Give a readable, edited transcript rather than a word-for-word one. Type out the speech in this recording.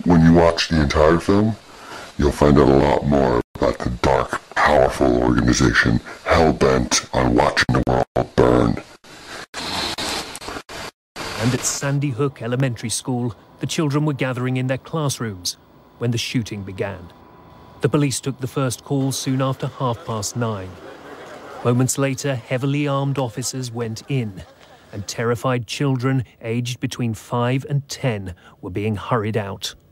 when you watch the entire film, you'll find out a lot more about the dark, powerful organization hell-bent on watching the world burn. And at Sandy Hook Elementary School, the children were gathering in their classrooms when the shooting began. The police took the first call soon after 9:30. Moments later, heavily armed officers went in, and terrified children aged between 5 and 10 were being hurried out.